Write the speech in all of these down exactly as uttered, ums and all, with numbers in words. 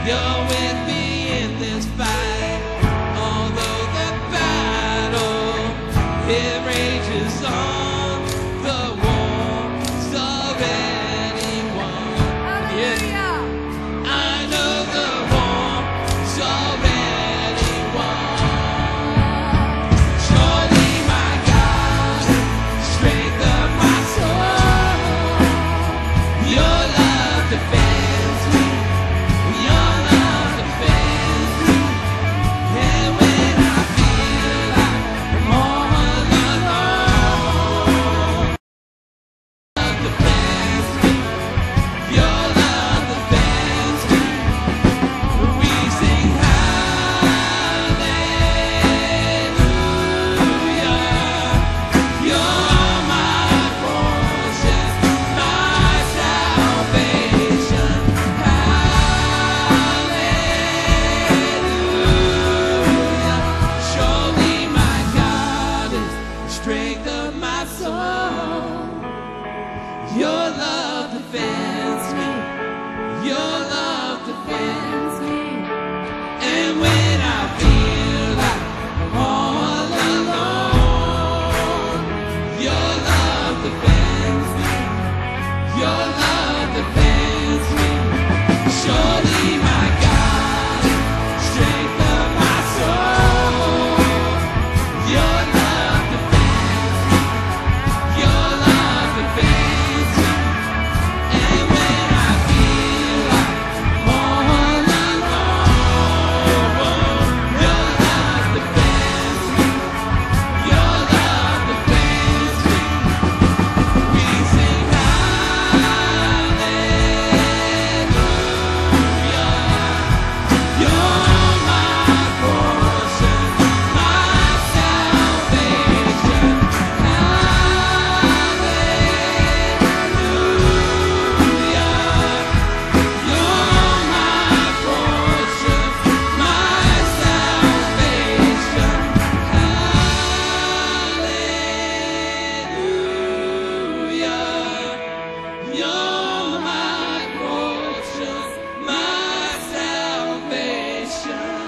You're with me in this fight, although the battle, it rages on, the war's already won. Yeah. I know the war's already won. Surely my God, strength of my soul, your love defends me. Your love defends me. And when I feel like I'm all alone, love defends me. Your love defends me. We sing hallelujah. You're my portion, my salvation. Hallelujah. Surely my God is the strength of my soul. Your love defends me. Your love defends me. And when I feel like I'm all alone, your love defends me. Your love defends me. Surely my God, strength of my soul. Your love defends me. Your love defends me. And when I feel like I'm all alone, your love defends me. Your love defends me. We sing hallelujah. You're my portion, my salvation. Hallelujah. You're my portion, my salvation. Hallelujah. You're my portion, my salvation.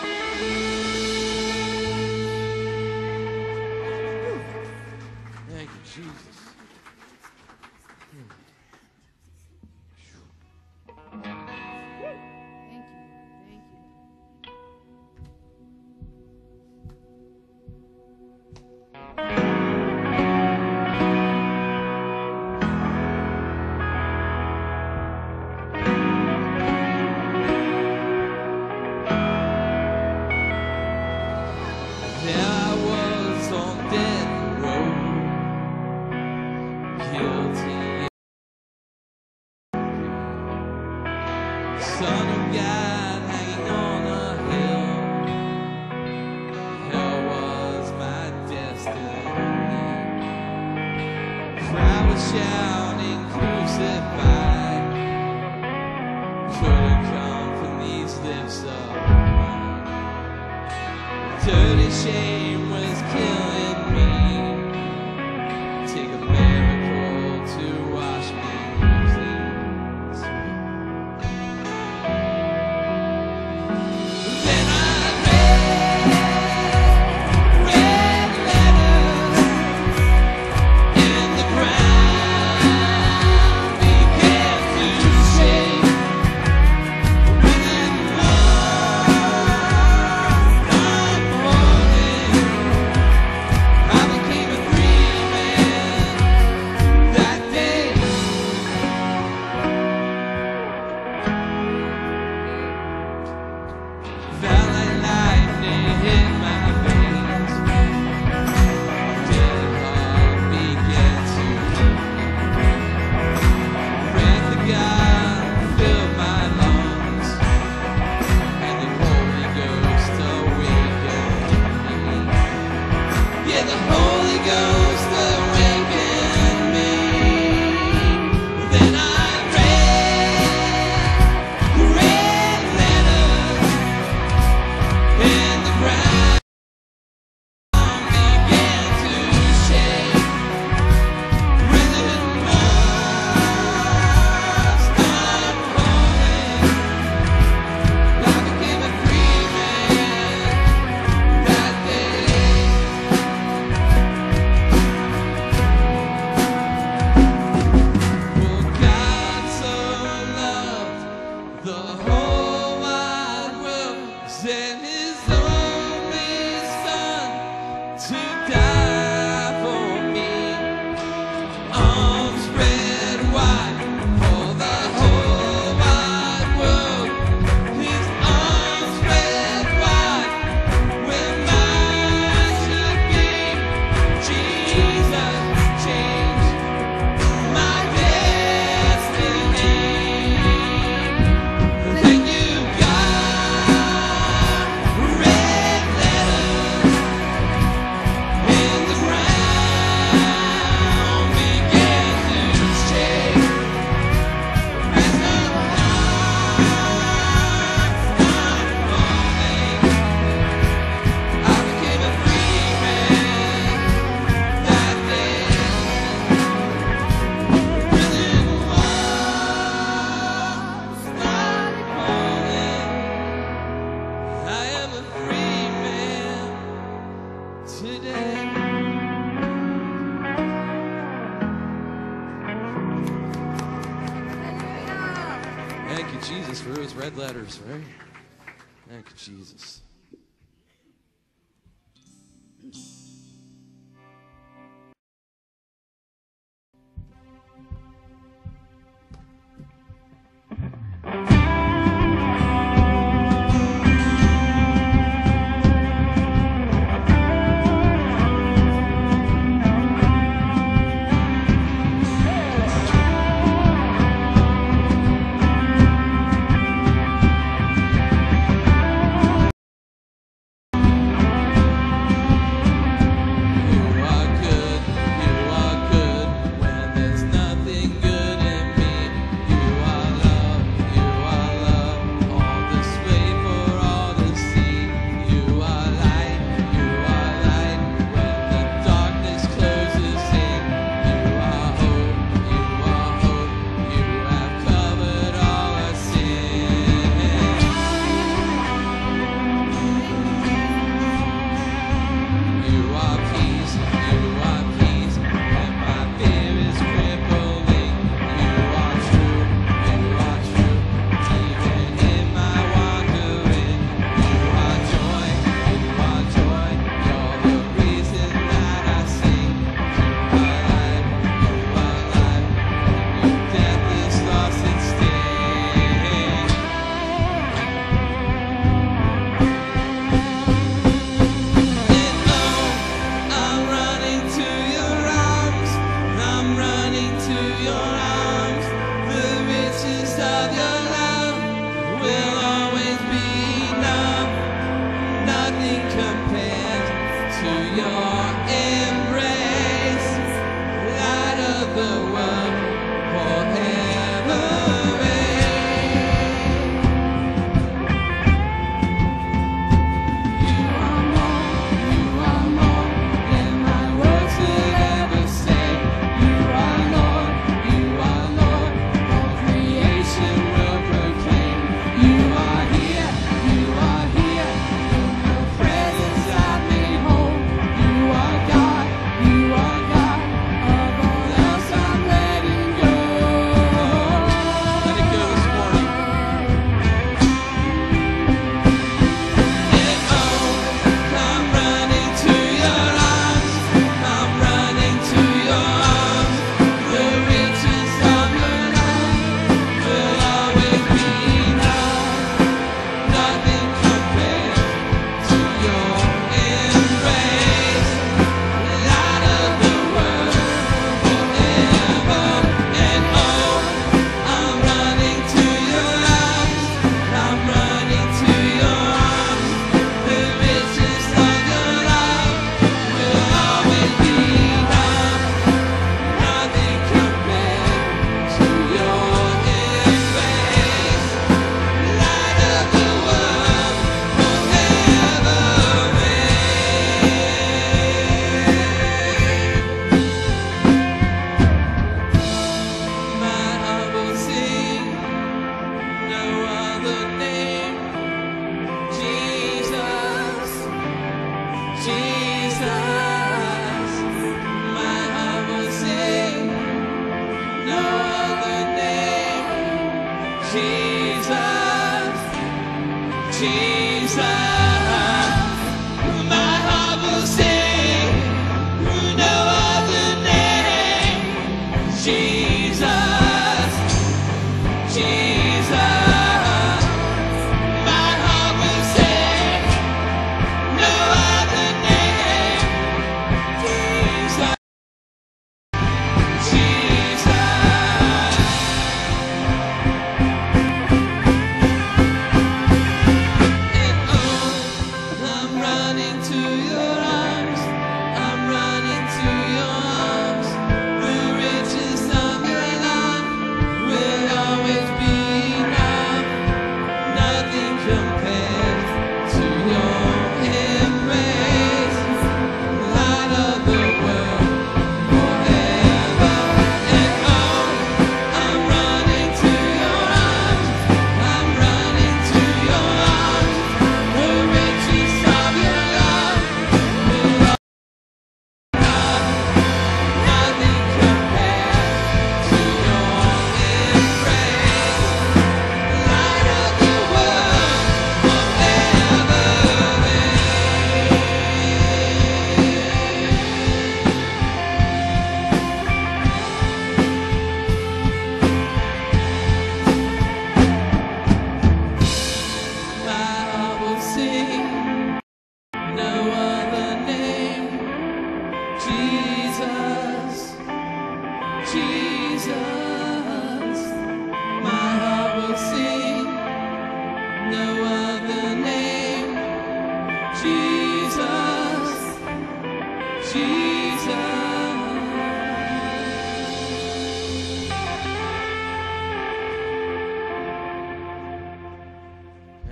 Thank you, Jesus. Thank you. Thank you. There I was on death row, guilty, Son of God hanging on a hill. Hell was my destiny. Crowd was shouting, crucified. Could have come from these lips of mine. Dirty shame was killing me. Take a miracle to wash me clean. Then I read red letters, and the ground began to shake. Within one morning, Thank you, Jesus, for those red letters, right? Thank you, Jesus.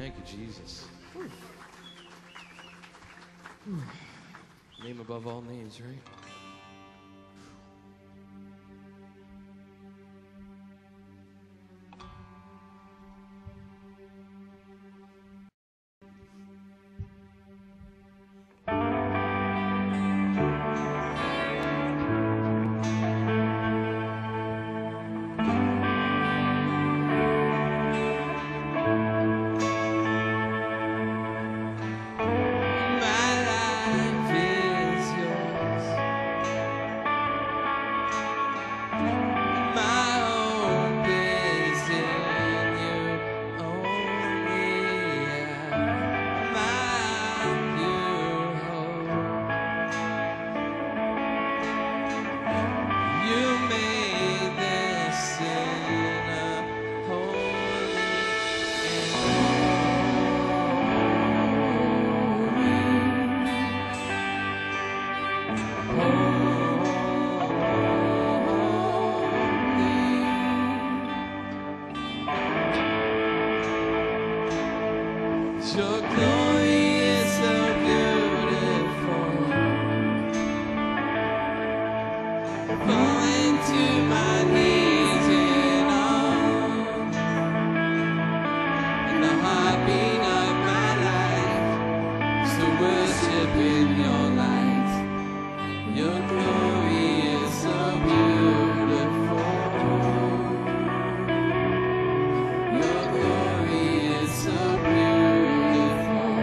Thank you, Jesus. Whew. Whew. Name above all names, right? Your glory is so beautiful. Falling to my knees in awe. In the heartbeat of my life, so worship in your light. Your glory is so beautiful. Your glory is so beautiful.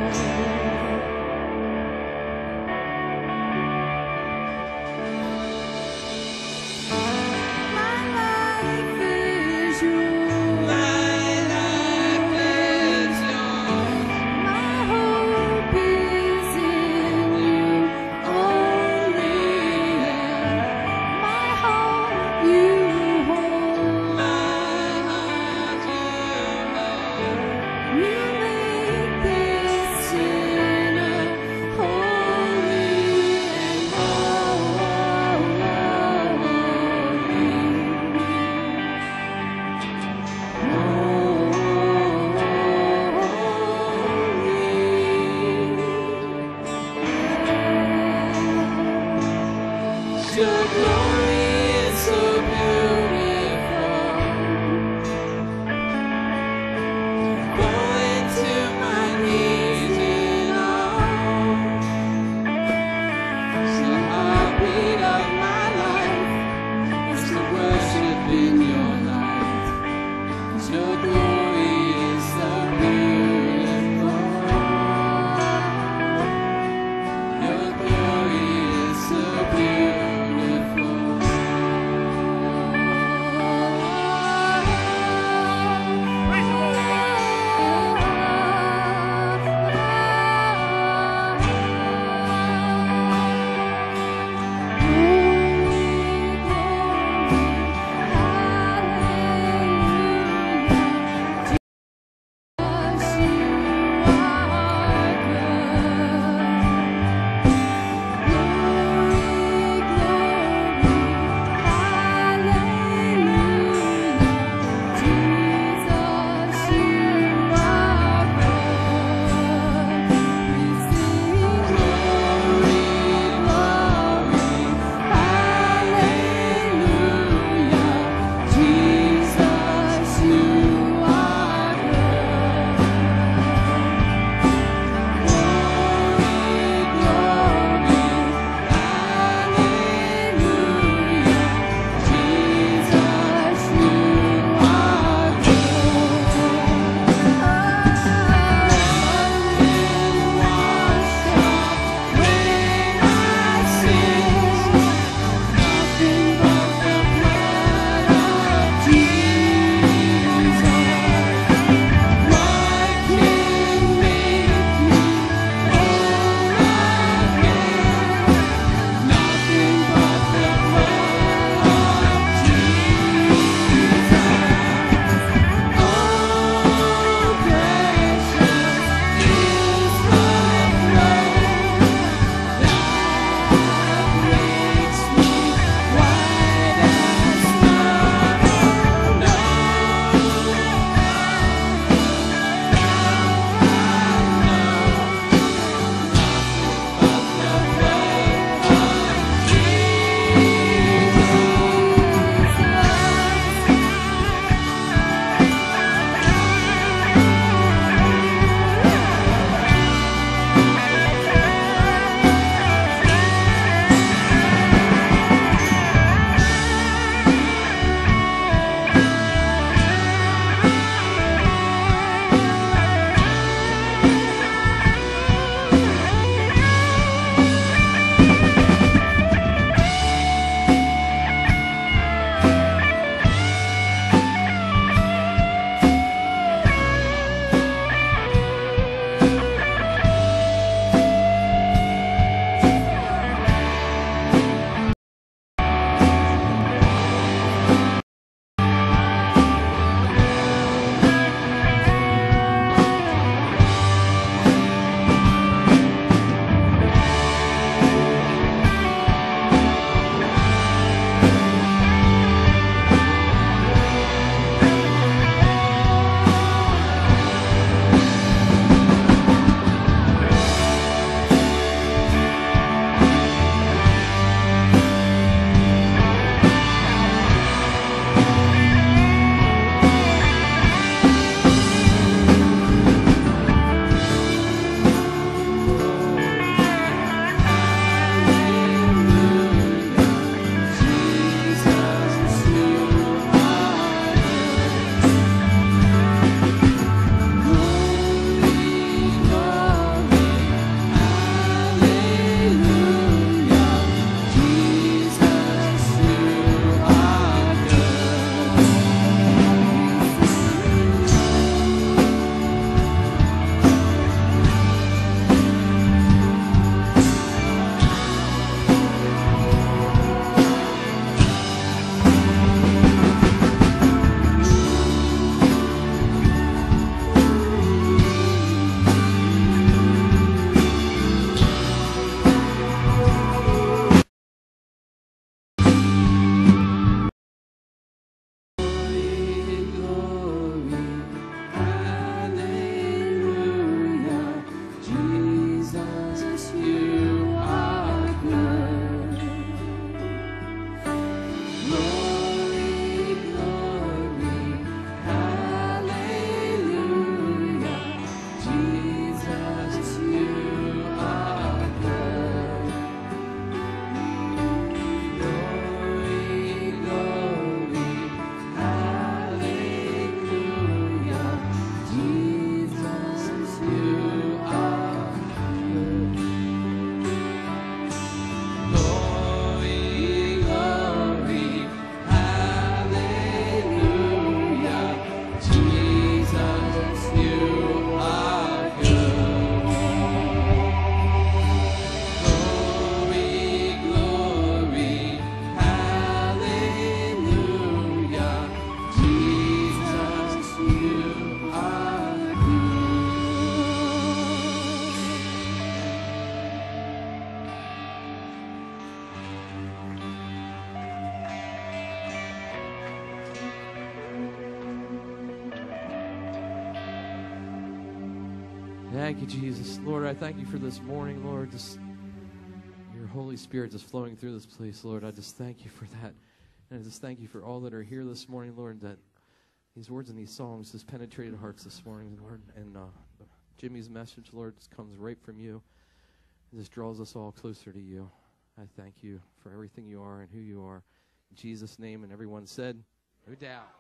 Thank you, Jesus. Lord, I thank you for this morning, Lord. Just your Holy Spirit just flowing through this place, Lord. I just thank you for that. And I just thank you for all that are here this morning, Lord, that these words and these songs just penetrated hearts this morning, Lord. And uh, Jimmy's message, Lord, just comes right from you. It just draws us all closer to you. I thank you for everything you are and who you are. In Jesus' name, and everyone said, no doubt.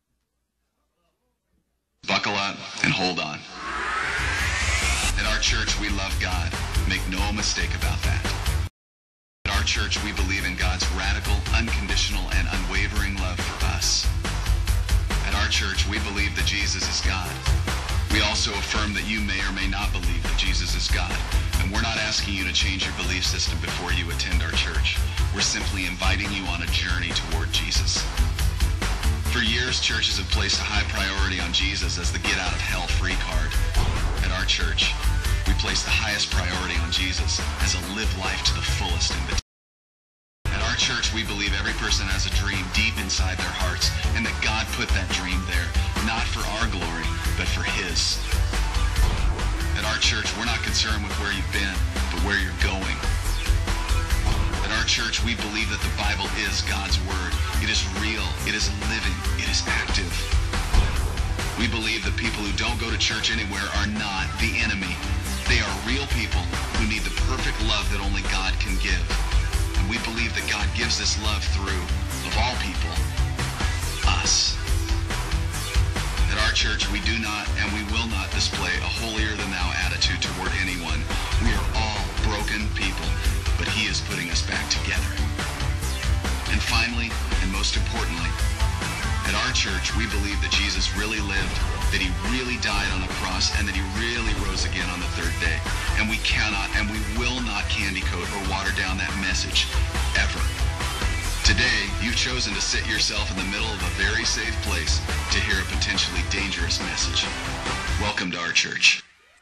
Buckle up and hold on. At our church, we love God. Make no mistake about that. At our church, we believe in God's radical, unconditional, and unwavering love for us. At our church, we believe that Jesus is God. We also affirm that you may or may not believe that Jesus is God. And we're not asking you to change your belief system before you attend our church. We're simply inviting you on a journey toward Jesus. For years, churches have placed a high priority on Jesus as the get-out-of-hell-free card. At our church, we place the highest priority on Jesus as a live life to the fullest invitation. At our church, we believe every person has a dream deep inside their hearts, and that God put that dream there, not for our glory, but for His. At our church, we're not concerned with where you've been, but where you're going. At our church, we believe that the Bible is God's Word. It is real, it is living, it is active. We believe that people who don't go to church anywhere are not the enemy. They are real people who need the perfect love that only God can give. And we believe that God gives this love through, of all people, us. At our church, we do not and we will not display a holier-than-thou attitude toward anyone. We are all broken people, but He is putting us back together. And finally, and most importantly, at our church, we believe that Jesus really lived, that He really died on the cross, and that He really rose again on the third day. And we cannot and we will not candy coat or water down that message, ever. Today, you've chosen to sit yourself in the middle of a very safe place to hear a potentially dangerous message. Welcome to our church.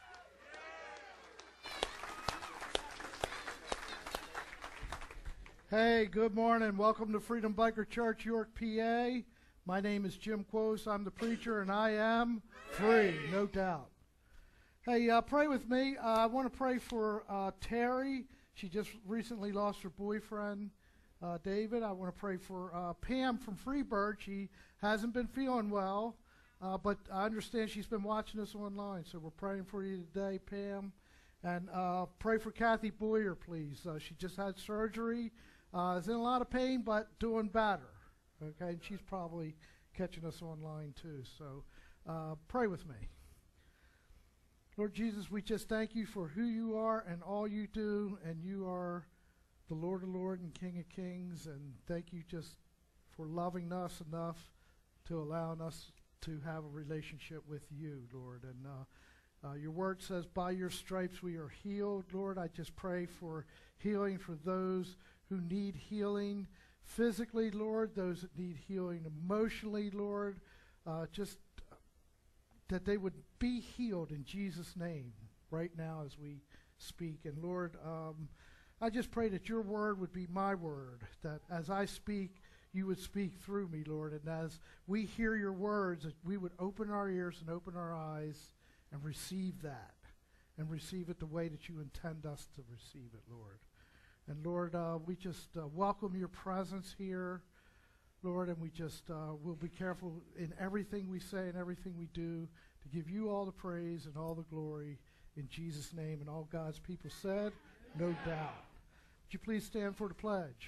Hey, good morning. Welcome to Freedom Biker Church, York, P A. My name is Jim Quos. I'm the preacher, and I am free, no doubt. Hey, uh, pray with me. Uh, I want to pray for uh, Terry. She just recently lost her boyfriend, uh, David. I want to pray for uh, Pam from Freebird. She hasn't been feeling well, uh, but I understand she's been watching us online, so we're praying for you today, Pam. And uh, pray for Kathy Boyer, please. Uh, she just had surgery. Uh, is in a lot of pain, but doing better. Okay, and she's probably catching us online too. So uh, pray with me. Lord Jesus, we just thank you for who you are and all you do, and you are the Lord of Lords and King of Kings, and thank you just for loving us enough to allowing us to have a relationship with you, Lord. And uh, uh, your word says, by your stripes we are healed. Lord, I just pray for healing for those who need healing physically, Lord, those that need healing emotionally, Lord, uh, just that they would be healed in Jesus' name right now as we speak. And Lord, um, I just pray that your word would be my word, that as I speak, you would speak through me, Lord, and as we hear your words, that we would open our ears and open our eyes and receive that, and receive it the way that you intend us to receive it, Lord. And Lord, uh, we just uh, welcome your presence here, Lord, and we just uh, will be careful in everything we say and everything we do to give you all the praise and all the glory in Jesus' name. And all God's people said, no doubt. Would you please stand for the pledge?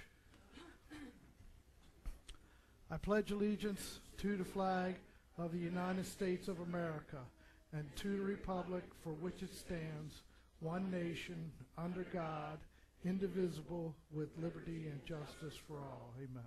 I pledge allegiance to the flag of the United States of America and to the republic for which it stands, one nation, under God, indivisible, with liberty and justice for all. Amen.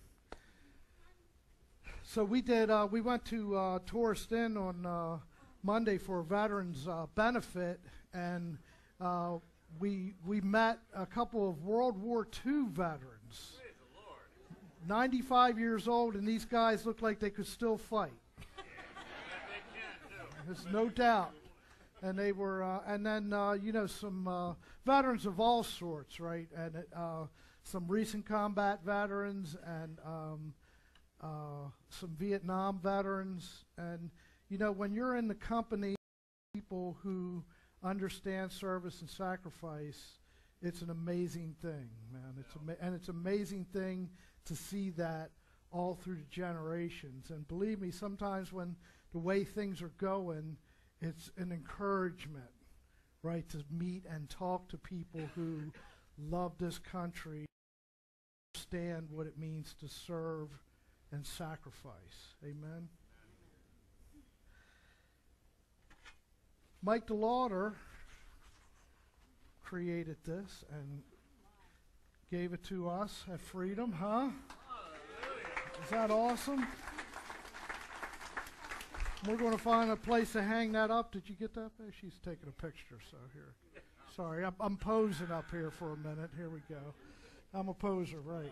So we did, uh, we went to uh, Tourist Inn on uh, Monday for a veterans uh, benefit, and uh, we we met a couple of World War Two veterans. Praise the Lord. ninety-five years old, and these guys look like they could still fight. There's no doubt. And they were, uh, and then, uh, you know, some uh, veterans of all sorts, right? And uh, some recent combat veterans and um, uh, some Vietnam veterans. And, you know, when you're in the company of people who understand service and sacrifice, it's an amazing thing, man. It's ama- and it's an amazing thing to see that all through the generations. And believe me, sometimes when the way things are going, it's an encouragement, right, to meet and talk to people who love this country, understand what it means to serve and sacrifice. Amen. Mike DeLauder created this and gave it to us at Freedom, huh? Is that awesome? We're going to find a place to hang that up. Did you get that? She's taking a picture, so here. Sorry, I'm, I'm posing up here for a minute. Here we go. I'm a poser, right.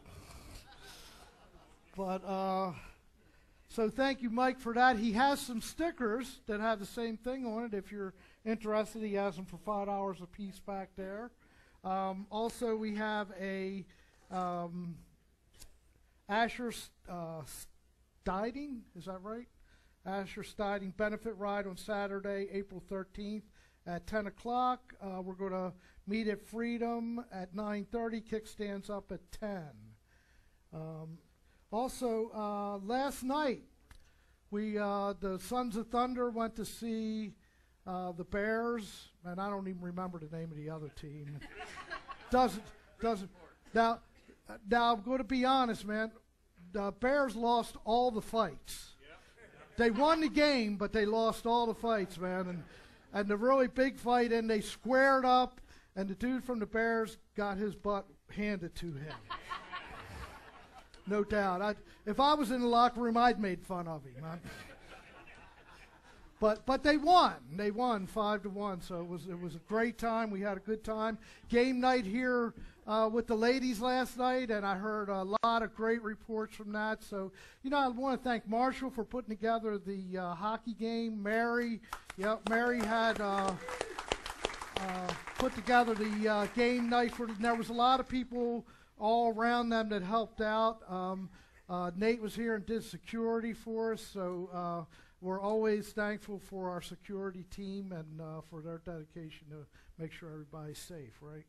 But, uh, so thank you, Mike, for that. He has some stickers that have the same thing on it. If you're interested, he has them for five dollars a piece back there. Um, also, we have a um, Asher uh, Stiding, is that right? Asher Stiding benefit ride on Saturday, April thirteenth at ten o'clock. Uh, we're going to meet at Freedom at nine thirty. Kickstands up at ten. Um, also, uh, last night, we uh, the Sons of Thunder went to see uh, the Bears, and I don't even remember the name of the other team. doesn't doesn't now. Now I'm going to be honest, man. The Bears lost all the fights. They won the game, but they lost all the fights, man. And and the really big fight, and they squared up, and the dude from the Bears got his butt handed to him. No doubt. I'd, if I was in the locker room, I'd made fun of him. Man. But but they won. They won five to one. So it was it was a great time. We had a good time. Game night here uh, with the ladies last night, and I heard a lot of great reports from that. So you know, I want to thank Marshall for putting together the uh, hockey game. Mary, yep, Mary had uh, uh, put together the uh, game night for. There was a lot of people all around them that helped out. Um, uh, Nate was here and did security for us. So. Uh, We're always thankful for our security team and uh, for their dedication to make sure everybody's safe, right?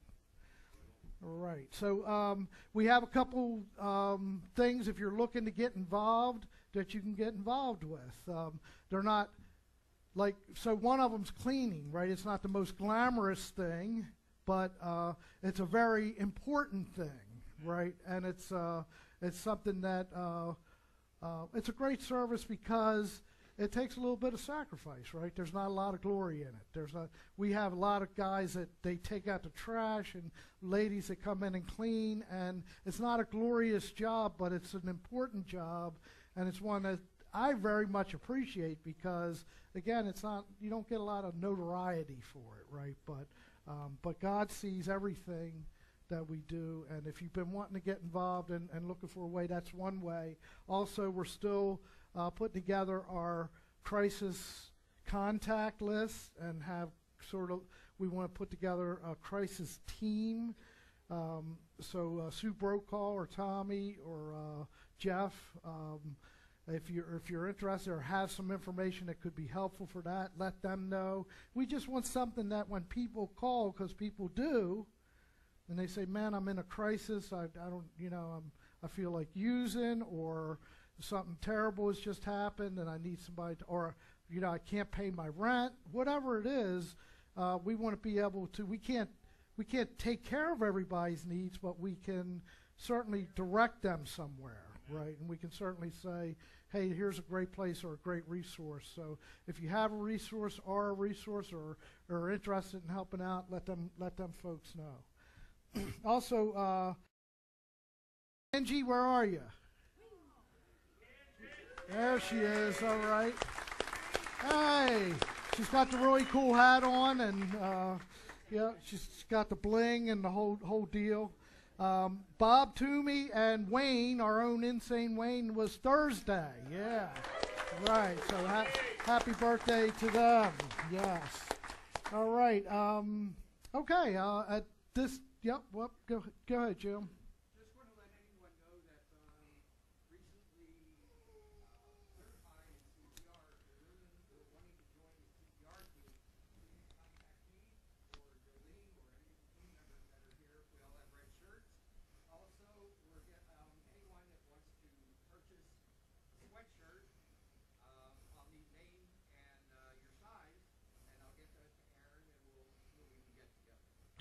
All right. So um, we have a couple um, things, if you're looking to get involved, that you can get involved with. Um, they're not like, so one of them's cleaning, right? It's not the most glamorous thing, but uh, it's a very important thing, right? And it's, uh, it's something that, uh, uh, it's a great service because it takes a little bit of sacrifice, right? There's not a lot of glory in it. There's not. We have a lot of guys that they take out the trash and ladies that come in and clean, and it's not a glorious job, but it's an important job, and it's one that I very much appreciate because, again, it's not. You don't get a lot of notoriety for it, right? But um, but God sees everything that we do, and if you've been wanting to get involved and, and looking for a way, that's one way. Also, we're still Uh, putting together our crisis contact list and have sort of, we want to put together a crisis team. Um, so uh, Sue Brokaw or Tommy or uh, Jeff, um, if you're, if you're interested or have some information that could be helpful for that, let them know. We just want something that when people call, because people do, and they say, man, I'm in a crisis, I, I don't, you know, I'm, I feel like using, or something terrible has just happened and I need somebody to, or, you know, I can't pay my rent, whatever it is, uh, we want to be able to, we can't, we can't take care of everybody's needs, but we can certainly direct them somewhere, right? And we can certainly say, hey, here's a great place or a great resource. So if you have a resource or a resource or, or are interested in helping out, let them, let them folks know. Also, uh, Angie, where are you? There she is, all right. Hey, she's got the really cool hat on, and uh, yeah, she's got the bling and the whole whole deal. Um, Bob Toomey and Wayne, our own Insane Wayne, was Thursday. Yeah, right. So ha happy birthday to them. Yes. All right. Um, okay. Uh, at this, yep. Well, go go ahead, Jim.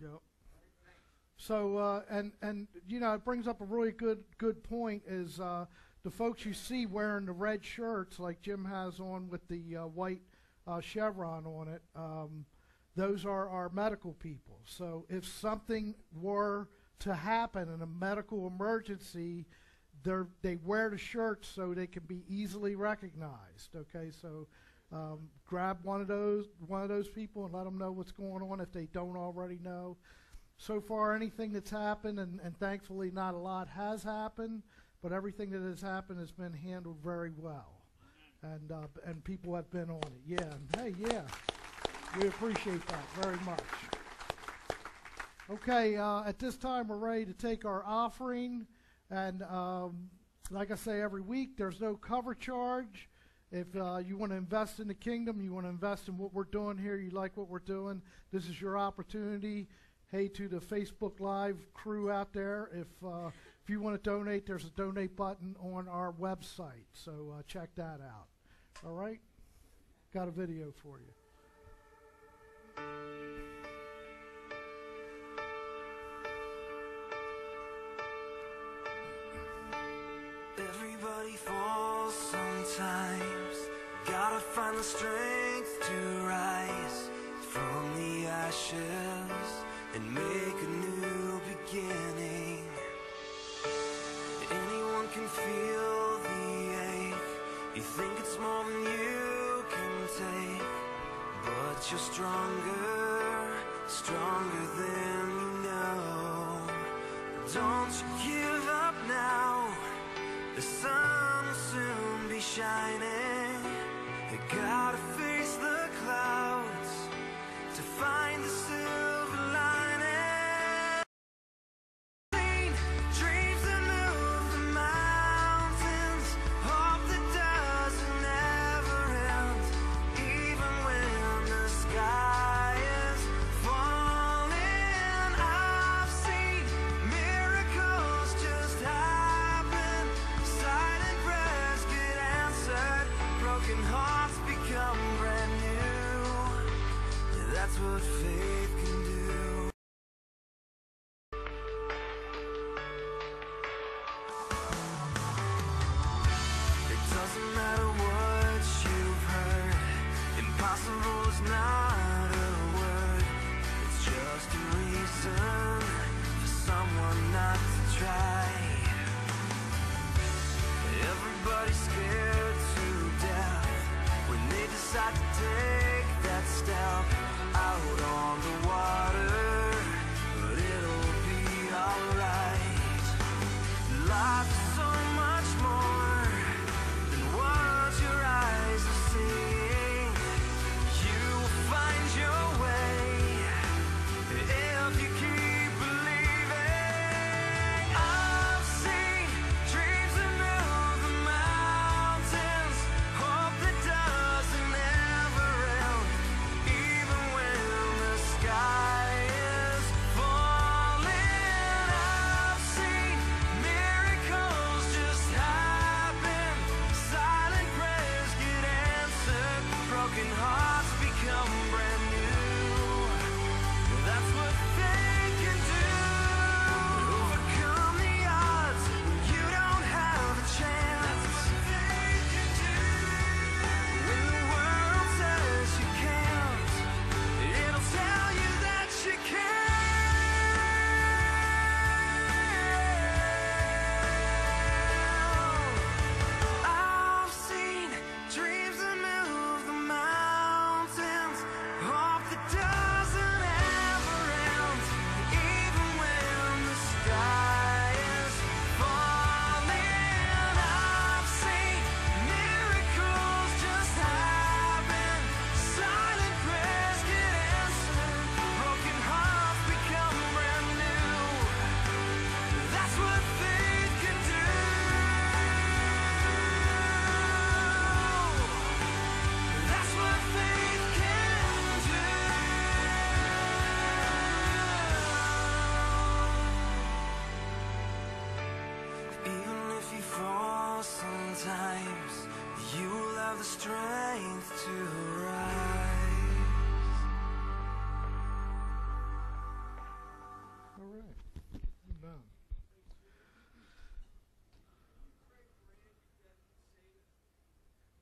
Yep. So, uh, and, and, you know, it brings up a really good, good point is uh, the folks you see wearing the red shirts like Jim has on with the uh, white uh, chevron on it, um, those are our medical people. So if something were to happen in a medical emergency, they're, they wear the shirts so they can be easily recognized, okay? So um, grab one of those, one of those people and let them know what's going on if they don't already know. So far, anything that's happened, and, and thankfully not a lot has happened, but everything that has happened has been handled very well. And, uh, and people have been on it. Yeah, and hey, yeah, we appreciate that very much. Okay, uh, at this time, we're ready to take our offering. And um, like I say every week, there's no cover charge. If uh, you want to invest in the kingdom, you want to invest in what we're doing here, you like what we're doing, this is your opportunity. Hey, to the Facebook Live crew out there, if uh, if you want to donate, there's a donate button on our website. So uh, check that out. All right? Got a video for you. Everybody falls sometimes. Gotta find the strength to rise from the ashes and make a new beginning. Anyone can feel the ache. You think it's more than you can take, but you're stronger, stronger than you know. Don't you give up now. The sun will soon be shining. You gotta face the clouds to find the silver lining. Dreams that move the mountains, hope that doesn't ever end. Even when the sky is falling, I've seen miracles just happen. Silent prayers get answered, broken hearts become brand new. That's what faith can do. It doesn't matter what you've heard. Impossible is not a word. It's just a reason for someone not to try. Everybody's scared to death when they decide to take that step out on the water, but it'll be alright. Life is so much more than what your eyes are seeing. You will find your way if you keep believing. I've seen dreams that move the mountains, hope that doesn't ever end. Even when the sky is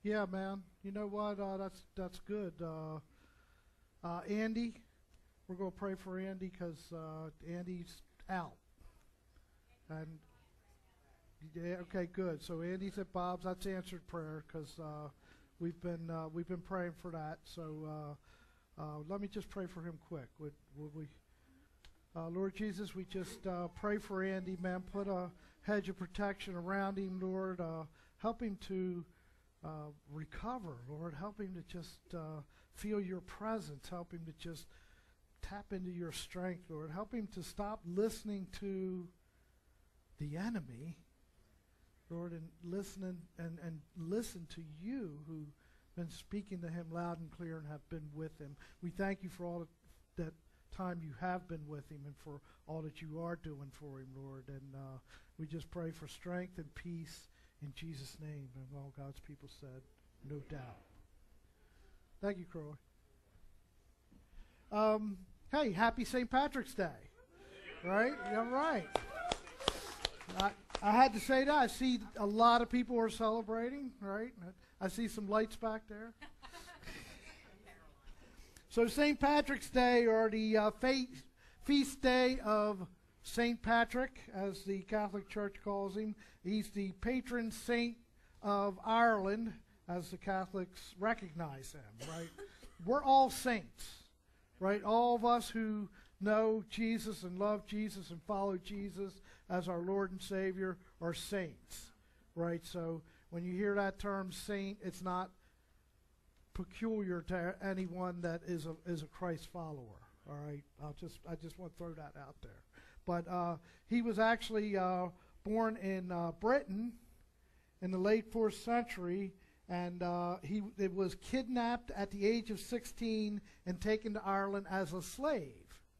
Yeah, man. You know what? Uh, that's that's good. Uh, uh, Andy, we're going to pray for Andy because uh, Andy's out. And yeah, okay, good. So Andy's at Bob's. That's answered prayer because uh, we've been uh, we've been praying for that. So uh, uh, let me just pray for him quick. Would would we? Uh, Lord Jesus, we just uh, pray for Andy, man. Put a hedge of protection around him, Lord. Uh, help him to uh, recover, Lord. Help him to just uh, feel your presence. Help him to just tap into your strength, Lord. Help him to stop listening to the enemy, Lord, and listening and, and listen to you who've been speaking to him loud and clear and have been with him. We thank you for all that time you have been with him and for all that you are doing for him, Lord. And uh, we just pray for strength and peace in Jesus' name. And all God's people said, no doubt. Thank you, Croy. Um, hey, happy Saint Patrick's Day. Right? Yeah, right. I, I had to say that. I see a lot of people are celebrating, right? I, I see some lights back there. So Saint Patrick's Day, or the uh, fe- feast day of Saint Patrick, as the Catholic Church calls him. He's the patron saint of Ireland, as the Catholics recognize him, right? We're all saints, right? All of us who know Jesus and love Jesus and follow Jesus as our Lord and Savior are saints, right? So when you hear that term saint, it's not peculiar to anyone that is a is a Christ follower. All right, I'll just I just want to throw that out there. But uh, he was actually uh, born in uh, Britain in the late fourth century, and uh, he it was kidnapped at the age of sixteen and taken to Ireland as a slave.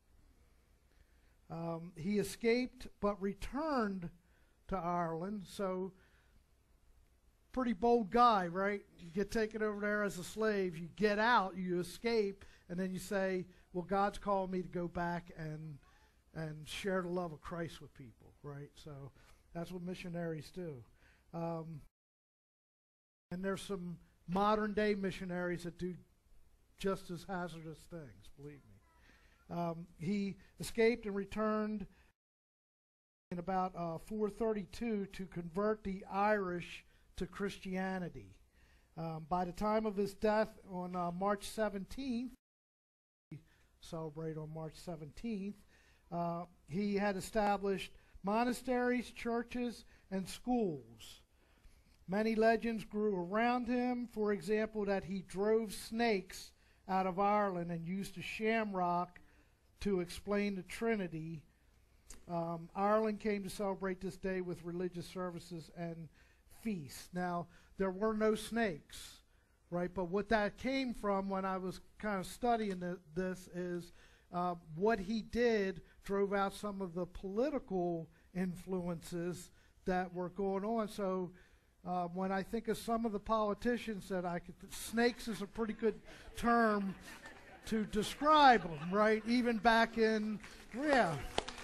Um, he escaped but returned to Ireland. So. Pretty bold guy, right? You get taken over there as a slave, you get out, you escape, and then you say, well, God's called me to go back and and share the love of Christ with people, right? So that's what missionaries do. Um, and there's some modern day missionaries that do just as hazardous things, believe me. Um, he escaped and returned in about uh, four thirty-two to convert the Irish to Christianity. Um, by the time of his death on uh, March seventeenth, we celebrate on March seventeenth, uh, he had established monasteries, churches, and schools. Many legends grew around him. For example, that he drove snakes out of Ireland and used a shamrock to explain the Trinity. Um, Ireland came to celebrate this day with religious services and feast. Now, there were no snakes, right? But what that came from when I was kind of studying th- this is uh, what he did drove out some of the political influences that were going on. So uh, when I think of some of the politicians that I could, th- snakes is a pretty good term to describe them, right? Even back in, yeah.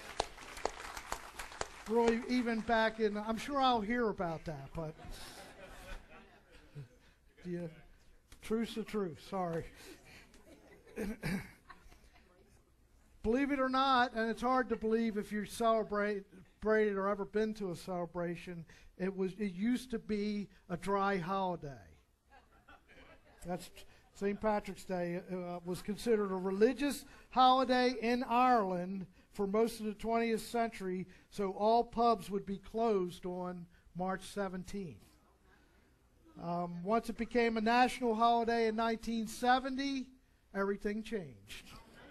Really, even back in, I'm sure I'll hear about that, but yeah, truth's the truth, sorry. Believe it or not, and it's hard to believe if you celebrate, celebrated or ever been to a celebration, it was it used to be a dry holiday. That's Saint Patrick's Day uh, was considered a religious holiday in Ireland for most of the twentieth century, so all pubs would be closed on March seventeenth. Um, once it became a national holiday in nineteen seventy, everything changed.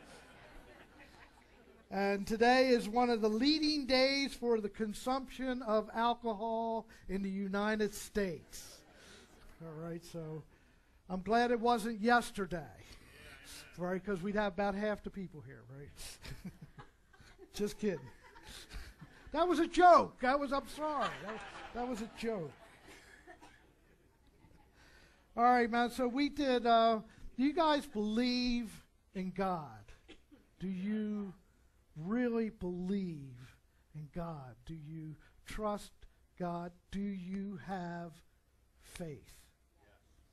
And today is one of the leading days for the consumption of alcohol in the United States. All right, so I'm glad it wasn't yesterday, right, because we'd have about half the people here, right? Just kidding. That was a joke. That was, I'm sorry. That was, that was a joke. All right, man. So we did, uh, do you guys believe in God? Do you really believe in God? Do you trust God? Do you have faith?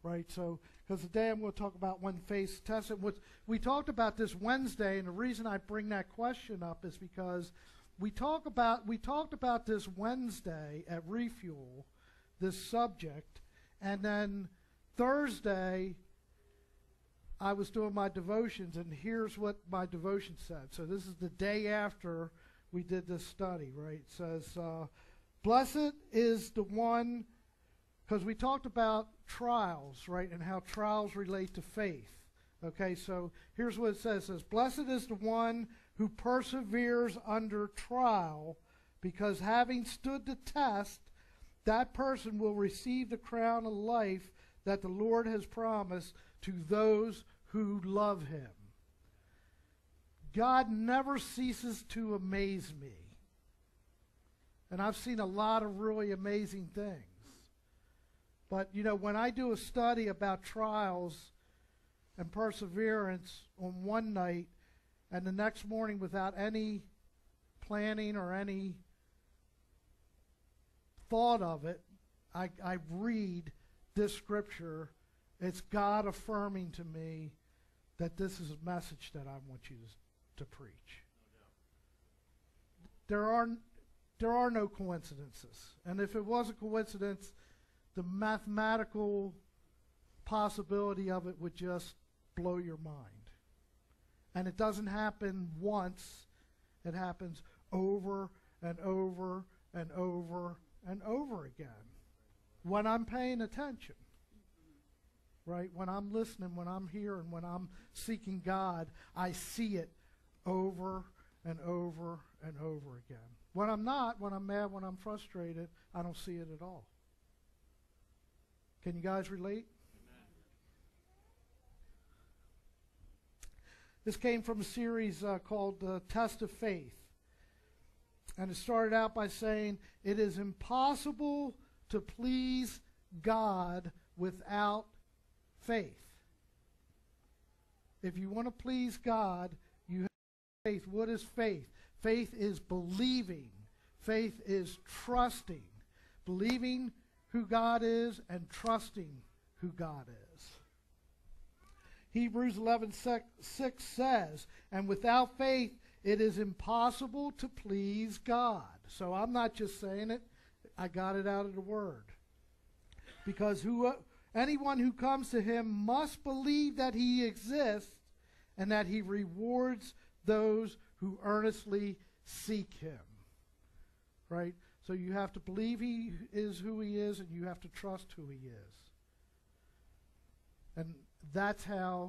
right? So, because today I'm going to talk about when faith is tested. What we talked about this Wednesday, and the reason I bring that question up is because we talk about we talked about this Wednesday at Refuel, this subject, and then Thursday I was doing my devotions, and here's what my devotion said. So this is the day after we did this study, right? It says, uh, blessed is the one, because we talked about trials, right, and how trials relate to faith. Okay, so here's what it says. It says, blessed is the one who perseveres under trial, because having stood the test, that person will receive the crown of life that the Lord has promised to those who love him. God never ceases to amaze me. And I've seen a lot of really amazing things. But, you know, when I do a study about trials and perseverance on one night, and the next morning without any planning or any thought of it, I, I read this scripture. It's God affirming to me that this is a message that I want you to, to preach. No doubt. There are, there are no coincidences. And if it was a coincidence, the mathematical possibility of it would just blow your mind. And it doesn't happen once. It happens over and over and over and over again when I'm paying attention. Right? When I'm listening, when I'm here, and when I'm seeking God, I see it over and over and over again. When I'm not, when I'm mad, when I'm frustrated, I don't see it at all. Can you guys relate? Amen. This came from a series uh, called uh, Test of Faith. And it started out by saying, it is impossible to please God without faith. If you want to please God, you have faith. What is faith? Faith is believing. Faith is trusting. Believing who God is and trusting who God is. Hebrews eleven six says, and without faith it is impossible to please God. So I'm not just saying it. I got it out of the Word. Because who, anyone who comes to him must believe that he exists and that he rewards those who earnestly seek him. Right? So you have to believe he is who he is, and you have to trust who he is. And that's how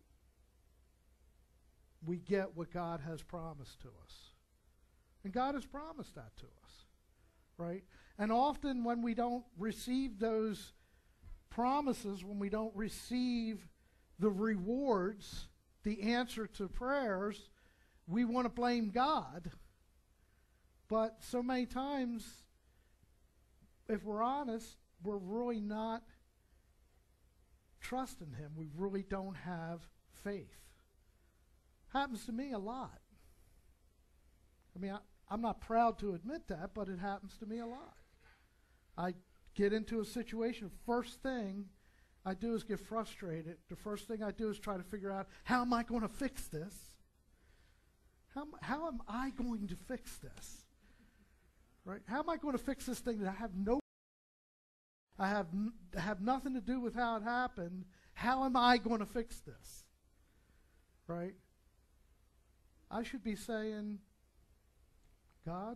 we get what God has promised to us. And God has promised that to us. Right? And often when we don't receive those promises, when we don't receive the rewards, the answer to prayers, we want to blame God. But so many times, if we're honest, we're really not trusting him. We really don't have faith. Happens to me a lot. I mean, I, I'm not proud to admit that, but it happens to me a lot. I get into a situation, first thing I do is get frustrated. The first thing I do is try to figure out, how am I going to fix this? How, how am I going to fix this? Right? How am I going to fix this thing that I have no, I have, n- have nothing to do with how it happened? How am I going to fix this? Right? I should be saying, God,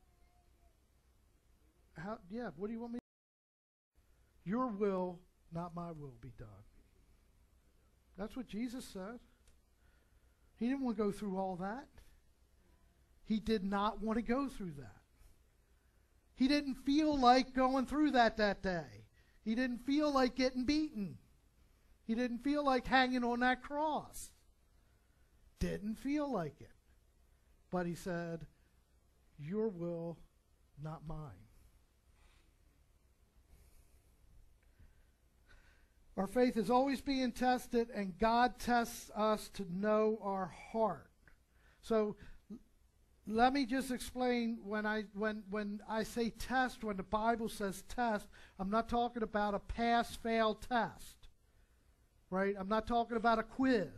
how, yeah, what do you want me to do? Your will, not my will, be done. That's what Jesus said. He didn't want to go through all that. He did not want to go through that. He didn't feel like going through that that day. He didn't feel like getting beaten. He didn't feel like hanging on that cross. Didn't feel like it. But he said, your will, not mine. Our faith is always being tested, and God tests us to know our heart. So let me just explain, when I when when I say test, when the Bible says test, I'm not talking about a pass-fail test. right? I'm not talking about a quiz,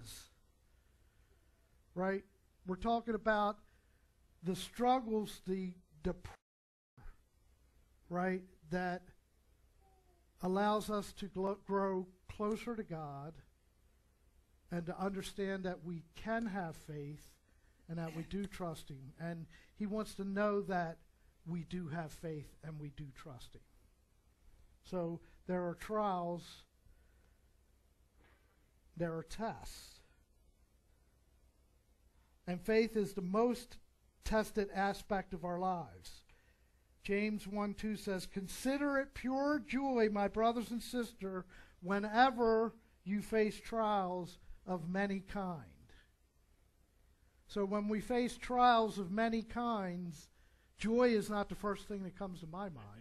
right? We're talking about the struggles, the depression, right, that allows us to glo- grow closer to God and to understand that we can have faith and that we do trust Him. And He wants to know that we do have faith and we do trust Him. So there are trials, there are tests. And faith is the most tested aspect of our lives. James one two says, "Consider it pure joy, my brothers and sisters, whenever you face trials of many kind." So when we face trials of many kinds, joy is not the first thing that comes to my mind.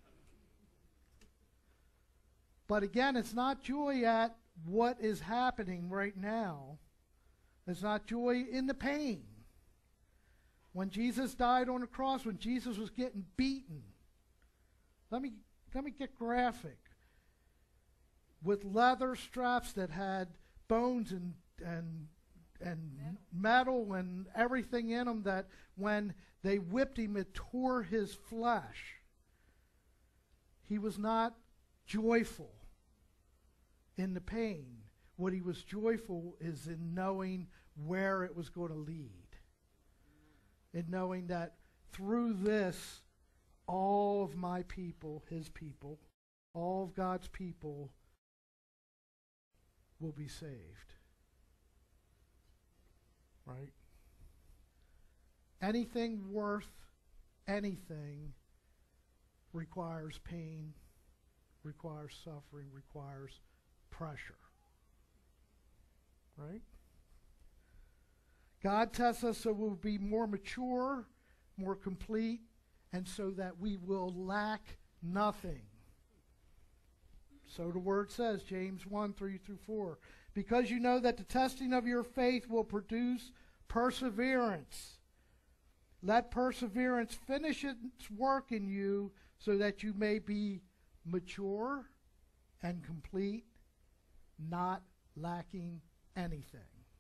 But again, it's not joy at what is happening right now. It's not joy in the pain. When Jesus died on the cross, when Jesus was getting beaten, let me, let me get graphic. With leather straps that had bones and, and, and metal and everything in them, that when they whipped him, it tore his flesh. He was not joyful in the pain. What he was joyful is in knowing where it was going to lead. In knowing that through this, all of my people, his people, all of God's people will be saved. Right? Anything worth anything requires pain, requires suffering, requires pressure. Right? God tests us so we'll be more mature, more complete, and so that we will lack nothing. So the word says, James one, three through four, "Because you know that the testing of your faith will produce perseverance. Let perseverance finish its work in you, so that you may be mature and complete, not lacking anything."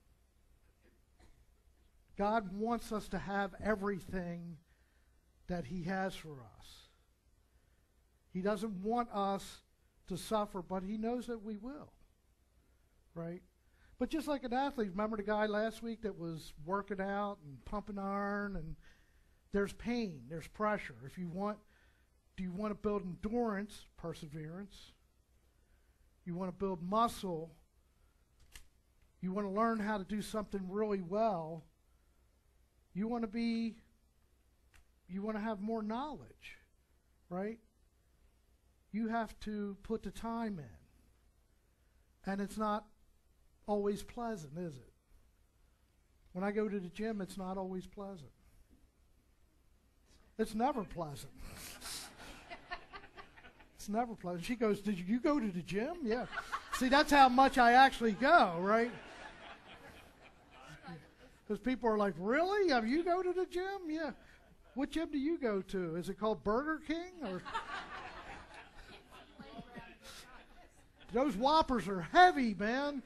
God wants us to have everything that He has for us. He doesn't want us to suffer, but He knows that we will. Right? But just like an athlete, remember the guy last week that was working out and pumping iron, and there's pain, there's pressure. If you want, do you want to build endurance, perseverance? You want to build muscle? You want to learn how to do something really well? You want to be, you want to have more knowledge, right? You have to put the time in. And it's not always pleasant, is it? When I go to the gym, it's not always pleasant. It's never pleasant. It's never pleasant. She goes, "Did you go to the gym?" Yeah. See, that's how much I actually go, right? Because people are like, "Really? Have you go to the gym?" Yeah. What gym do you go to? Is it called Burger King? Or those Whoppers are heavy, man.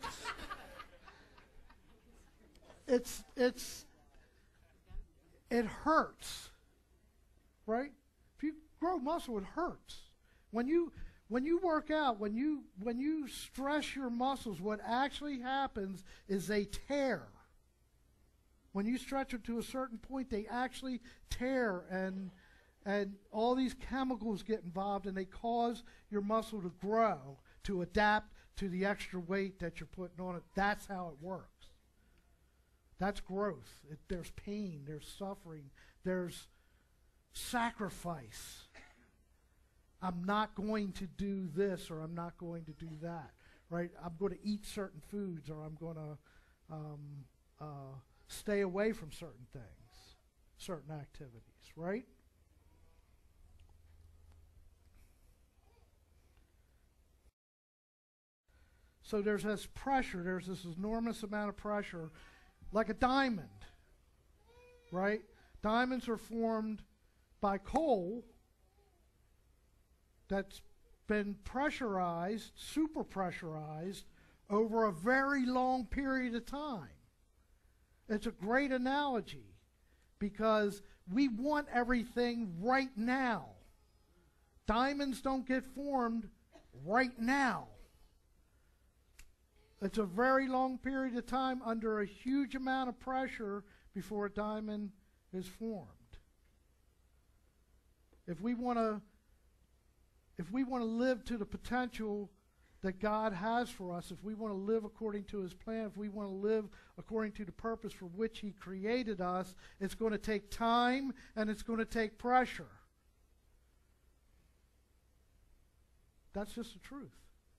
It's it's it hurts, right? If you grow muscle, it hurts. When you when you work out, when you when you stress your muscles, what actually happens is they tear. When you stretch them to a certain point, they actually tear, and and all these chemicals get involved, and they cause your muscle to grow, to adapt to the extra weight that you're putting on it. That's how it works. That's growth. It, there's pain, there's suffering, there's sacrifice. I'm not going to do this, or I'm not going to do that, right? I'm going to eat certain foods, or I'm going to um, uh, stay away from certain things, certain activities, right? So there's this pressure, there's this enormous amount of pressure, like a diamond, right? Diamonds are formed by coal that's been pressurized, super pressurized, over a very long period of time. It's a great analogy because we want everything right now. Diamonds don't get formed right now. It's a very long period of time under a huge amount of pressure before a diamond is formed. If we want to if we want to live to the potential that God has for us, if we want to live according to his plan, if we want to live according to the purpose for which he created us, it's going to take time and it's going to take pressure. That's just the truth.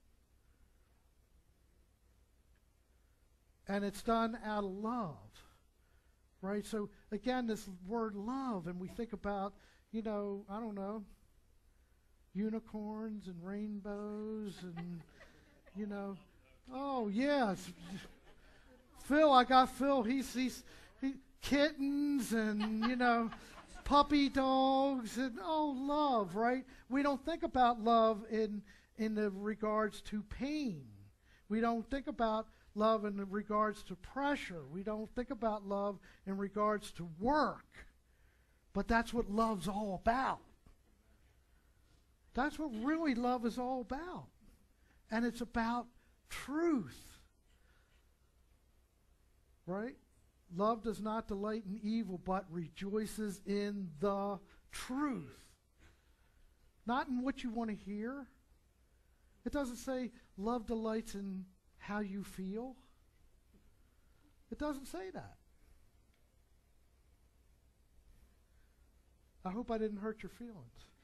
And it's done out of love, right? So again, this word love, and we think about, you know, I don't know, unicorns and rainbows and, you know, oh, yes. Phil, I got Phil. He's, he's he, kittens and, you know, puppy dogs and, oh, love, right? We don't think about love in, in the regards to pain. We don't think about love in regards to pressure. We don't think about love in regards to work. But that's what love's all about. That's what really love is all about. And it's about truth. Right? Love does not delight in evil, but rejoices in the truth. Not in what you want to hear. It doesn't say love delights in how you feel. It doesn't say that. I hope I didn't hurt your feelings.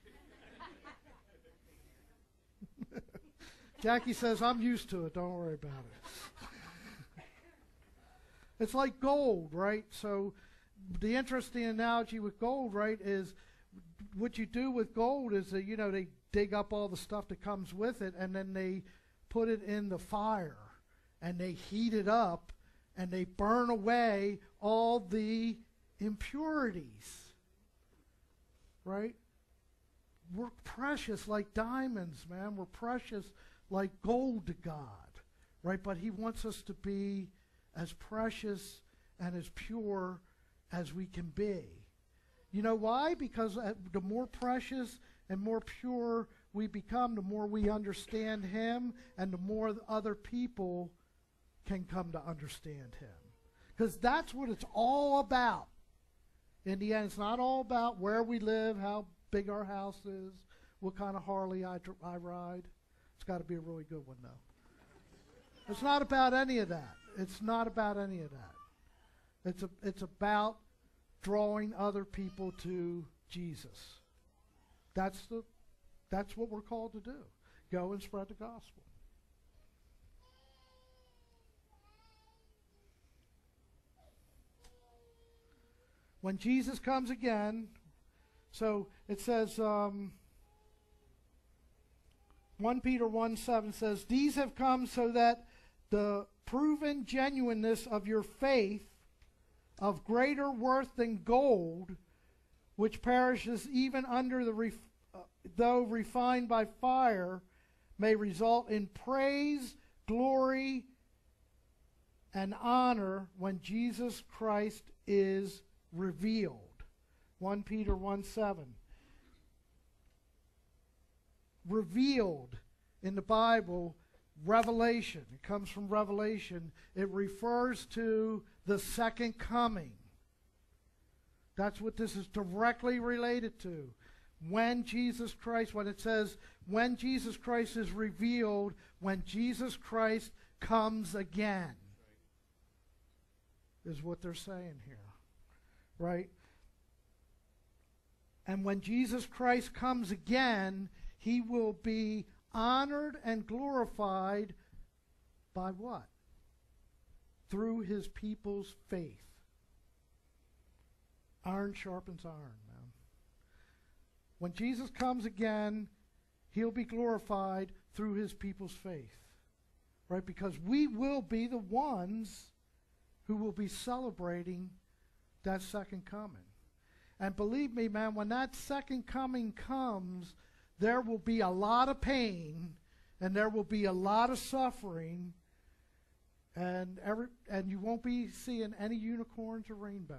Jackie says, I'm used to it. Don't worry about it. It's like gold, right? So the interesting analogy with gold, right, is what you do with gold is that, you know, they dig up all the stuff that comes with it, and then they put it in the fire, and they heat it up, and they burn away all the impurities, right? We're precious like diamonds, man. We're precious like gold to God, right? But he wants us to be as precious and as pure as we can be. You know why? Because uh, the more precious and more pure we become, the more we understand him, and the more the other people can come to understand him. Because that's what it's all about. In the end, it's not all about where we live, how big our house is, what kind of Harley I, dr- I ride. It's got to be a really good one, though. It's not about any of that. It's not about any of that. It's a, it's about drawing other people to Jesus. That's the, that's what we're called to do. Go and spread the gospel. When Jesus comes again, so it says, um, First Peter one seven says, these have come so that the proven genuineness of your faith, of greater worth than gold, which perishes even under the ref- uh, though refined by fire, may result in praise, glory, and honor when Jesus Christ is revealed. First Peter one seven. Revealed in the Bible, revelation. It comes from Revelation. It refers to the second coming. That's what this is directly related to. When Jesus Christ, when it says, when Jesus Christ is revealed, when Jesus Christ comes again, is what they're saying here. Right? And when Jesus Christ comes again, he will be honored and glorified by what? Through his people's faith. Iron sharpens iron, man. When Jesus comes again, he'll be glorified through his people's faith. Right? Because we will be the ones who will be celebrating that second coming. And believe me, man, when that second coming comes, there will be a lot of pain and there will be a lot of suffering And every and you won't be seeing any unicorns or rainbows.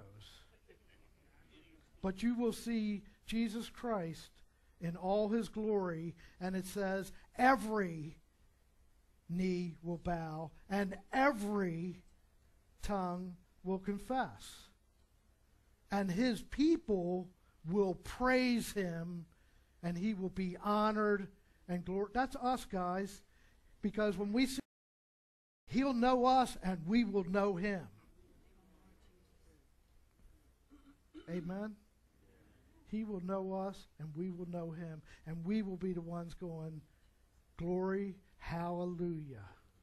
But you will see Jesus Christ in all his glory, and it says every knee will bow and every tongue will confess. And his people will praise him, and he will be honored and glory. That's us, guys, because when we see, he'll know us and we will know him. Amen. He will know us and we will know him, and we will be the ones going, glory, hallelujah.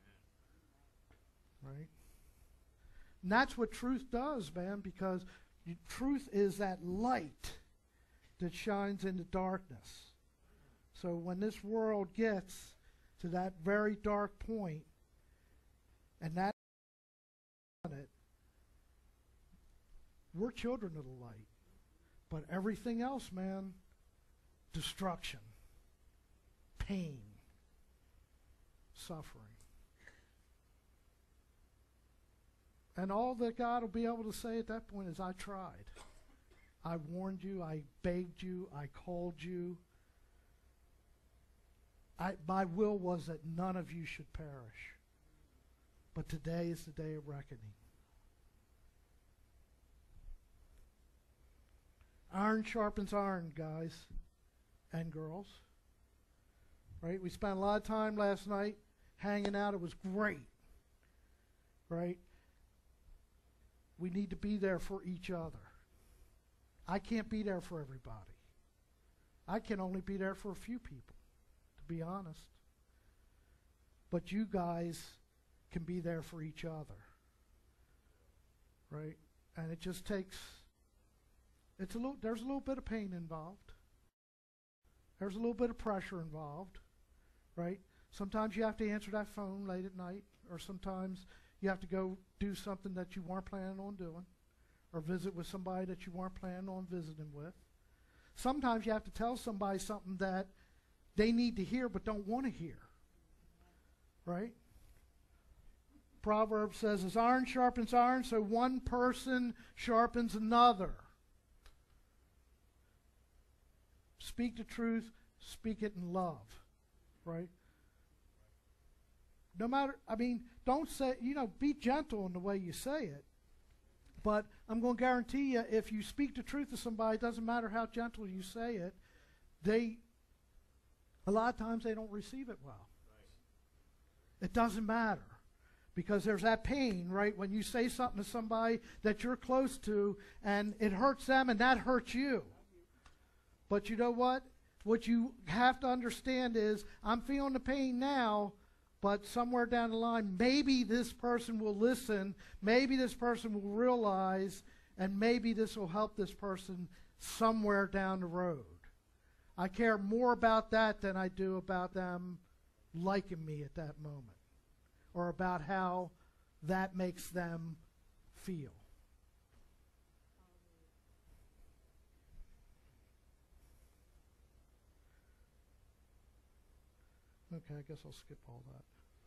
Right? And that's what truth does, man, because y- truth is that light that shines in the darkness. So when this world gets to that very dark point, and that on it, we're children of the light. But everything else, man, destruction, pain, suffering. And all that God will be able to say at that point is, I tried. I warned you. I begged you. I called you. I, my will was that none of you should perish. But today is the day of reckoning. Iron sharpens iron, guys and girls. Right? We spent a lot of time last night hanging out. It was great. Right? We need to be there for each other. I can't be there for everybody. I can only be there for a few people, to be honest. But you guys can be there for each other. Right? And it just takes, it's a little, there's a little bit of pain involved. There's a little bit of pressure involved. Right? Sometimes you have to answer that phone late at night, or sometimes you have to go do something that you weren't planning on doing, or visit with somebody that you weren't planning on visiting with. Sometimes you have to tell somebody something that they need to hear but don't want to hear. Right? Proverbs says, as iron sharpens iron, so one person sharpens another. Speak the truth, speak it in love. Right? No matter, I mean, don't say, you know, be gentle in the way you say it. But I'm going to guarantee you, if you speak the truth to somebody, it doesn't matter how gentle you say it, they, a lot of times they don't receive it well. Nice. It doesn't matter. Because there's that pain, right, when you say something to somebody that you're close to, and it hurts them, and that hurts you. But you know what? What you have to understand is, I'm feeling the pain now, but somewhere down the line, maybe this person will listen, maybe this person will realize, and maybe this will help this person somewhere down the road. I care more about that than I do about them liking me at that moment, or about how that makes them feel. Okay, I guess I'll skip all that.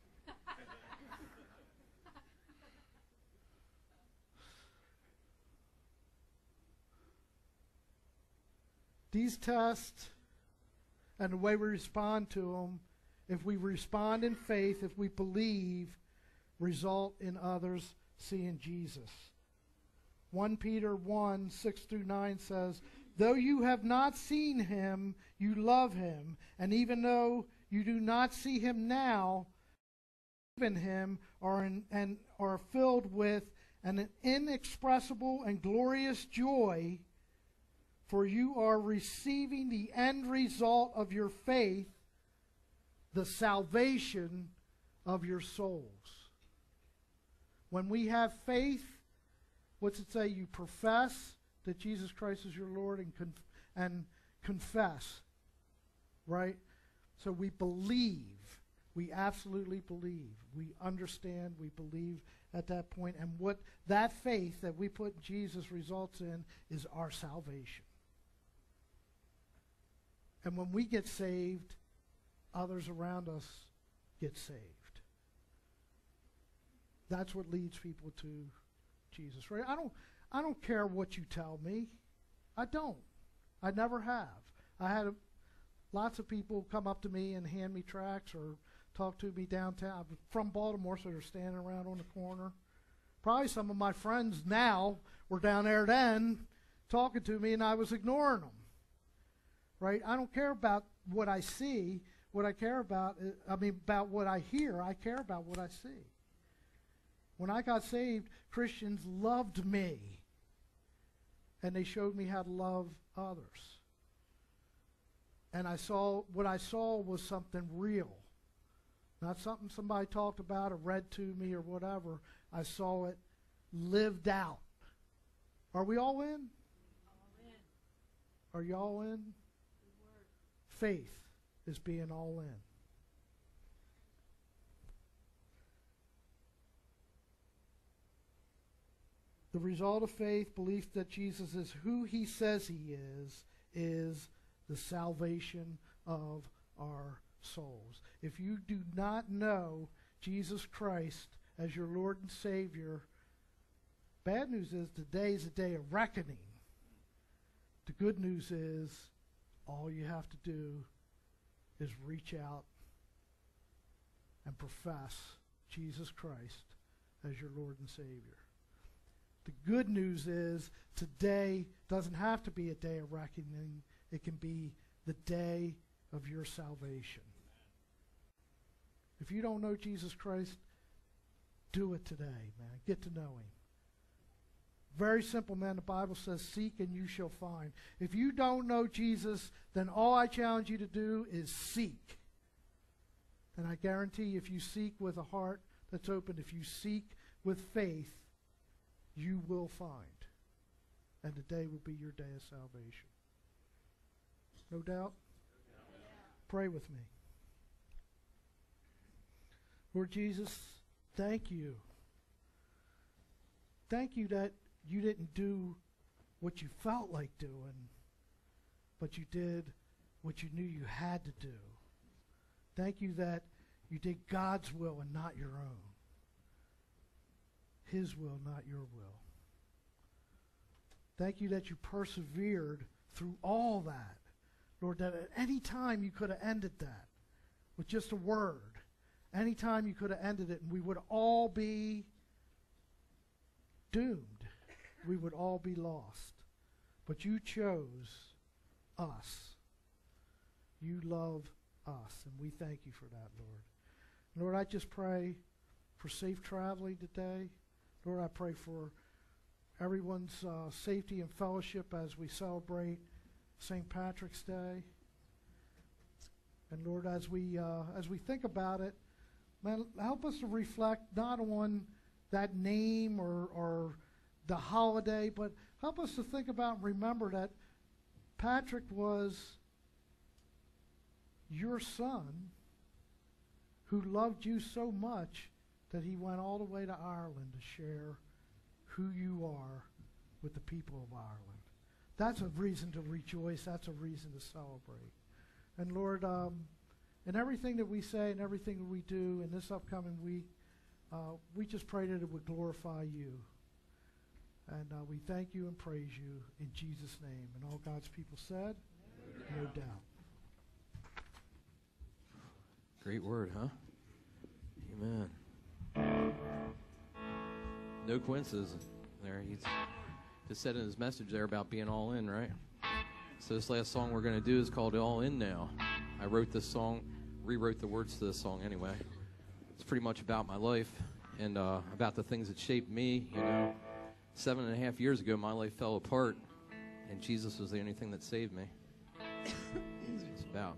These tests and the way we respond to them, if we respond in faith, if we believe, result in others seeing Jesus. First Peter one, six through nine says, though you have not seen him, you love him. And even though you do not see him now, believe in him are in, and are filled with an inexpressible and glorious joy, for you are receiving the end result of your faith, the salvation of your souls. When we have faith, what's it say? You profess that Jesus Christ is your Lord and, conf- and confess, right? So we believe. We absolutely believe. We understand. We believe at that point. And what that faith that we put in Jesus results in is our salvation. And when we get saved, others around us get saved. that's what leads people to Jesus, right? I don't, I don't care what you tell me. I don't. I never have. I had a, lots of people come up to me and hand me tracts or talk to me downtown. I'm from Baltimore, so they're standing around on the corner. Probably some of my friends now were down there then talking to me, and I was ignoring them, right? I don't care about what I see. What I care about, is, I mean, about what I hear. I care about what I see. When I got saved, Christians loved me, and they showed me how to love others. And I saw, what I saw was something real, not something somebody talked about or read to me or whatever. I saw it lived out. Are we all in? All in. Are you all in? Good word. Faith is being all in. The result of faith, belief that Jesus is who he says he is, is the salvation of our souls. If you do not know Jesus Christ as your Lord and Savior, bad news is today is a day of reckoning. The good news is all you have to do is reach out and profess Jesus Christ as your Lord and Savior. The good news is today doesn't have to be a day of reckoning. It can be the day of your salvation. If you don't know Jesus Christ, do it today, man. Get to know him. Very simple, man. The Bible says, seek and you shall find. If you don't know Jesus, then all I challenge you to do is seek. And I guarantee if you seek with a heart that's open, if you seek with faith, you will find. And today will be your day of salvation. No doubt? Yeah. Pray with me. Lord Jesus, thank you. Thank you that you didn't do what you felt like doing, but you did what you knew you had to do. Thank you that you did God's will and not your own. His will, not your will. Thank you that you persevered through all that. Lord, that at any time you could have ended that with just a word. Any time you could have ended it and we would all be doomed. We would all be lost. But you chose us. You love us, and we thank you for that, Lord. Lord, I just pray for safe traveling today. Lord, I pray for everyone's uh, safety and fellowship as we celebrate Saint Patrick's Day. And Lord, as we uh, as we think about it, man, help us to reflect not on that name or, or the holiday, but help us to think about and remember that Patrick was your son who loved you so much that he went all the way to Ireland to share who you are with the people of Ireland. That's a reason to rejoice. That's a reason to celebrate. And Lord, um, in everything that we say and everything that we do in this upcoming week, uh, we just pray that it would glorify you. And uh, we thank you and praise you in Jesus' name. And all God's people said, no doubt. Great word, huh? Amen. No coincidence there. He's just said in his message there about being all in, right? So this last song we're going to do is called All In Now. I wrote this song, rewrote the words to this song anyway. It's pretty much about my life and uh, about the things that shaped me. You know, seven and a half years ago, my life fell apart, and Jesus was the only thing that saved me. That's what it's about.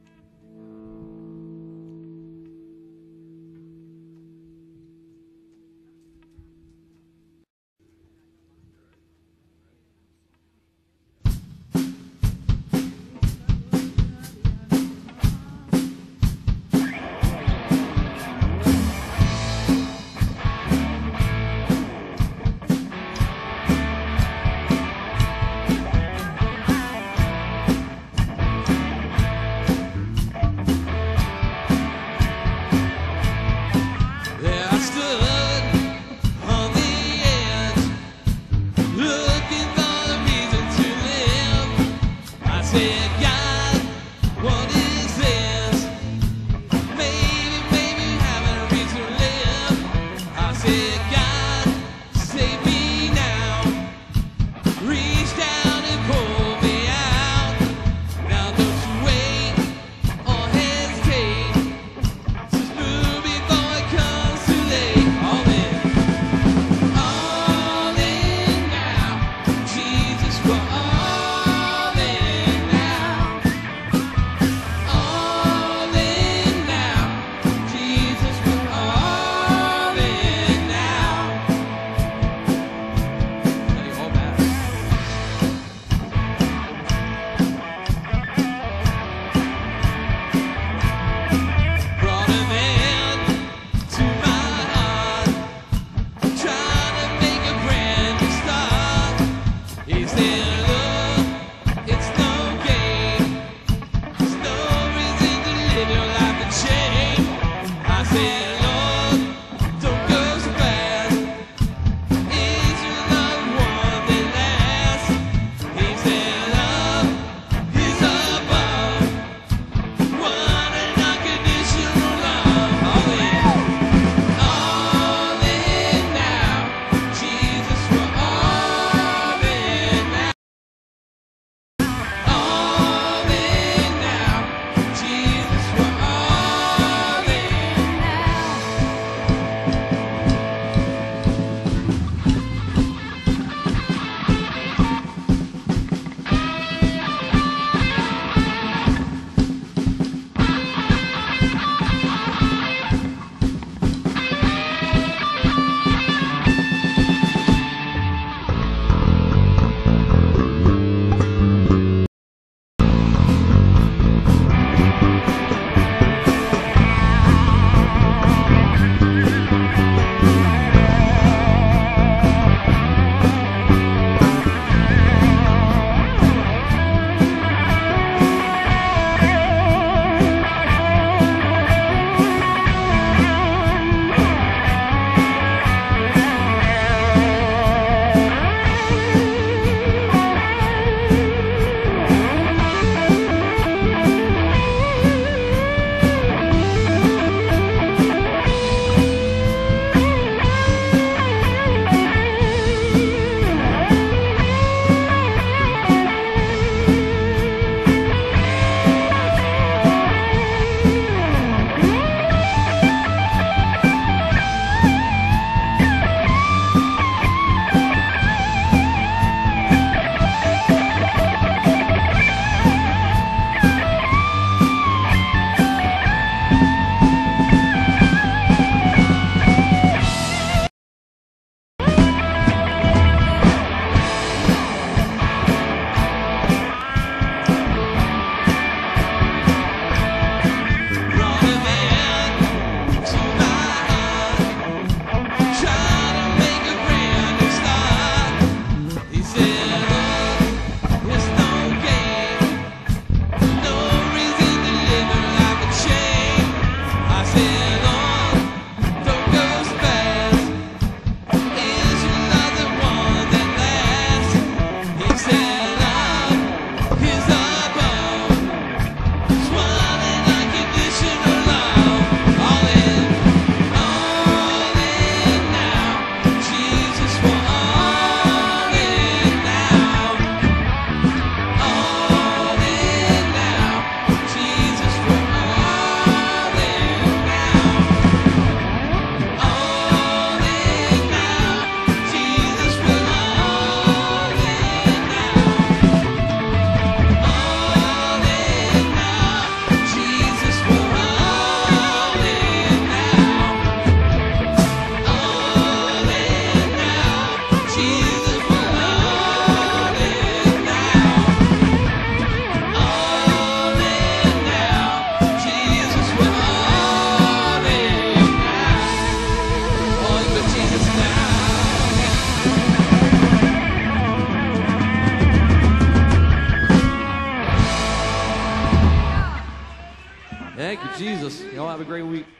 Thank you, Jesus. Y'all have a great week.